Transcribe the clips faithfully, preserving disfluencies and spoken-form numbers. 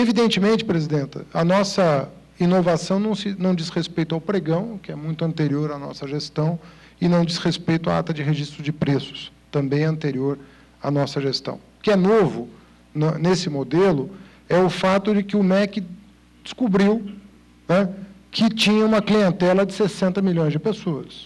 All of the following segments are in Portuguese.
Evidentemente, presidenta, a nossa inovação não, se, não diz respeito ao pregão, que é muito anterior à nossa gestão, e não diz respeito à ata de registro de preços, também anterior à nossa gestão. O que é novo no, nesse modelo é o fato de que o M E C descobriu, né, que tinha uma clientela de sessenta milhões de pessoas.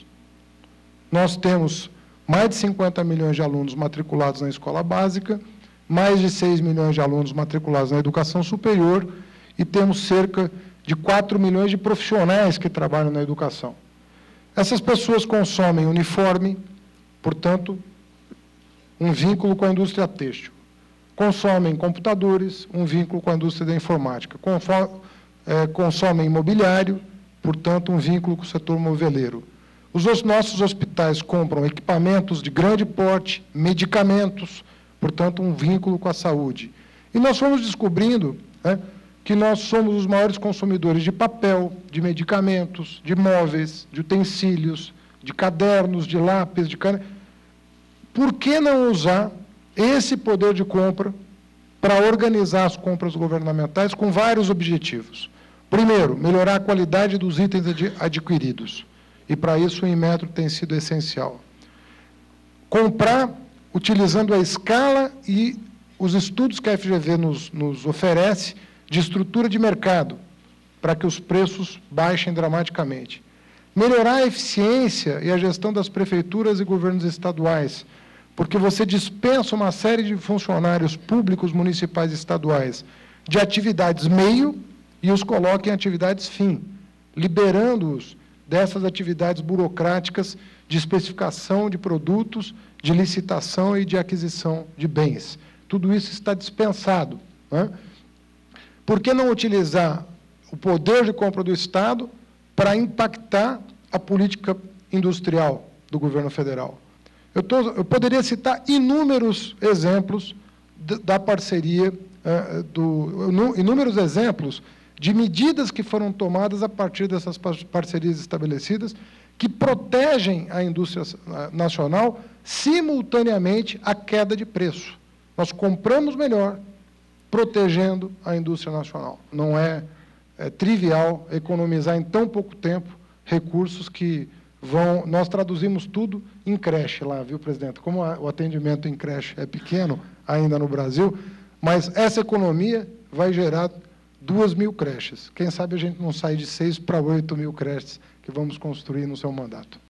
Nós temos mais de cinquenta milhões de alunos matriculados na escola básica, mais de seis milhões de alunos matriculados na educação superior e temos cerca de quatro milhões de profissionais que trabalham na educação. Essas pessoas consomem uniforme, portanto, um vínculo com a indústria têxtil. Consomem computadores, um vínculo com a indústria da informática. Conforme, é, consomem imobiliário, portanto, um vínculo com o setor moveleiro. Os nossos hospitais compram equipamentos de grande porte, medicamentos, portanto, um vínculo com a saúde. E nós fomos descobrindo, né, que nós somos os maiores consumidores de papel, de medicamentos, de móveis, de utensílios, de cadernos, de lápis, de cana. Por que não usar esse poder de compra para organizar as compras governamentais com vários objetivos? Primeiro, melhorar a qualidade dos itens adquiridos. E, para isso, o Inmetro tem sido essencial. Comprar, utilizando a escala e os estudos que a F G V nos, nos oferece de estrutura de mercado, para que os preços baixem dramaticamente. Melhorar a eficiência e a gestão das prefeituras e governos estaduais, porque você dispensa uma série de funcionários públicos, municipais e estaduais de atividades meio e os coloca em atividades fim, liberando-os dessas atividades burocráticas de especificação de produtos, de licitação e de aquisição de bens. Tudo isso está dispensado, né? Por que não utilizar o poder de compra do Estado para impactar a política industrial do governo federal? Eu, tô, eu poderia citar inúmeros exemplos de, da parceria, uh, do, inúmeros exemplos de medidas que foram tomadas a partir dessas parcerias estabelecidas, que protegem a indústria nacional simultaneamente à queda de preço. Nós compramos melhor, protegendo a indústria nacional. Não é, é trivial economizar em tão pouco tempo recursos que vão... Nós traduzimos tudo em creche lá, viu, presidente? Como a, o atendimento em creche é pequeno ainda no Brasil, mas essa economia vai gerar duas mil creches. Quem sabe a gente não sai de seis para oito mil creches que vamos construir no seu mandato.